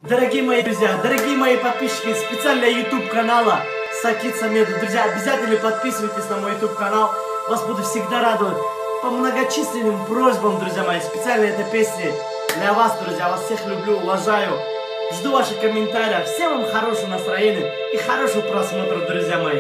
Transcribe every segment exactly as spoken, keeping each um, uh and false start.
Дорогие мои друзья, дорогие мои подписчики специального YouTube канала Сакит Самедов. Друзья, обязательно подписывайтесь на мой YouTube канал. Вас буду всегда радовать по многочисленным просьбам, друзья мои. Специально этой песни для вас, друзья. Вас всех люблю, уважаю. Жду ваших комментариев. Всем вам хорошего настроения и хорошего просмотра, друзья мои.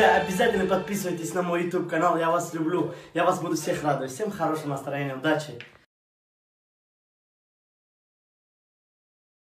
Обязательно подписывайтесь на мой YouTube канал. Я вас люблю. Я вас буду всех радовать. Всем хорошего настроения. Удачи.